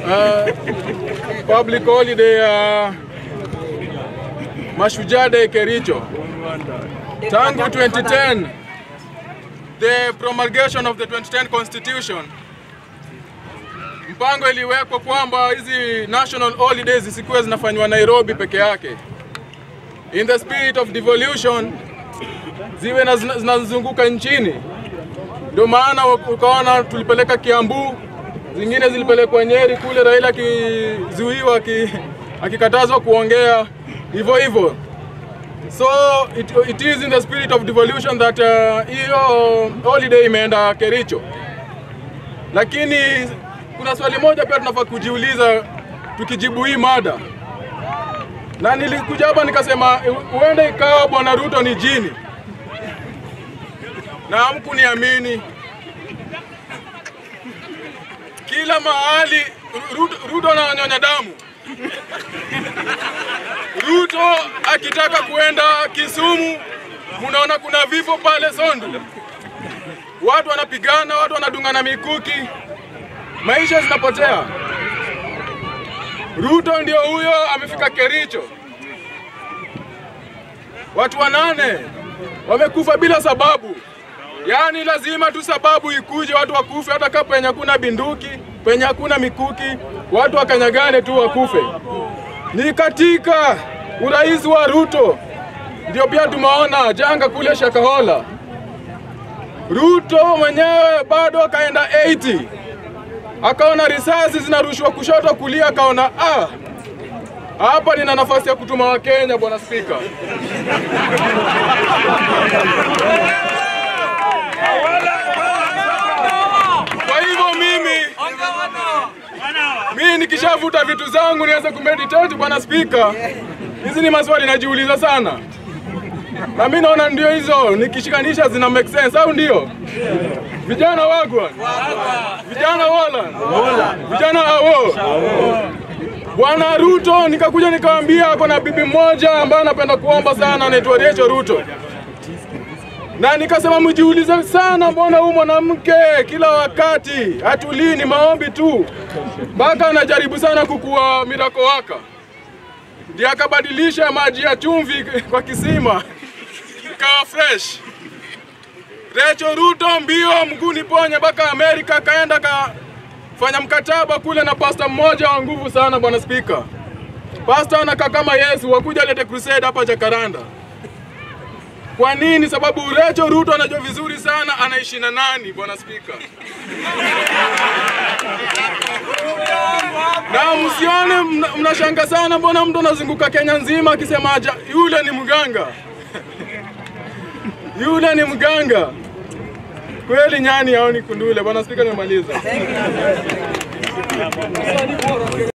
public holiday Mashujaa Day Kericho. Tangu 2010, the promulgation of the 2010 Constitution, mpango iliwekwa kwamba hizi national holidays zisikuwe zinafanywa Nairobi peke yake. In the spirit of devolution, ziwe zinazunguka nchini. Ndio maana ukaona tulipeleka Kiambu, zingine zilipelekwa Nyeri kule, Raila kizuiwa akikatazwa kuongea hivyo. So it is in the spirit of devolution that hiyo holiday imeenda Kericho. Lakini kuna swali moja pia tunafaa kujiuliza tukijibu hii mada. Na nilikuja hapa nikasema huenda ikawa Bwana Ruto ni jini. Na hamkuniamini. Kila mahali Ruto ananyonya damu. Ruto akitaka kuenda Kisumu, munaona kuna vifo pale Sondu. Watu wanapigana, watu wanadungana mikuki. Maisha zinapotea. Ruto ndio huyo amefika Kericho. Watu 8 wamekufa bila sababu. Yani lazima tu sababu ikuje watu wakufe, hata kama penye hakuna binduki, penye hakuna mikuki, watu wakanyagane tu wakufe. Ni katika urais wa Ruto ndio pia tumeona janga kule Shakahola. Ruto mwenyewe bado akaenda 80. Akaona risasi zinarushwa kushoto kulia, akaona hapa nina nafasi ya kutuma wa Kenya, Bwana Spika. Kwa hivyo mimi nikishavuta vitu zangu nianze kumeditate, Bwana Spika. Hizi ni maswali najiuliza sana. Na mimi naona ndio hizo nikishikanisha zina make sense, au ndio? Vijana wagwa. Vijana wala. Vijana hao. Bwana Ruto nikakuja nikamwambia kuna bibi mmoja ambaye anapenda kuomba sana, anaitwa Ruto. Na nikasema mjiulize sana, mbona huyu mwanamke kila wakati hatulini maombi tu. Mpaka anajaribu sana kukua mirako waka. Ndiye akabadilisha maji ya chumvi kwa kisima ikawa fresh. Ruto mbio mguni ponye mpaka Amerika, kaenda kafanya mkataba kule na pastor mmoja wa nguvu sana, Bwana Spika. Pastor anakaa kama Yesu, wakuja lete crusade hapa Jakaranda. Kwa nini? Sababu Ruto anajua vizuri sana anaishi na nani, Bwana Spika. Na msione mnashanga sana mbona mtu anazunguka Kenya nzima akisema yule ni mganga. Yule ni mganga. Kweli nyani hao ni kundule, Bwana Spika, nimemaliza.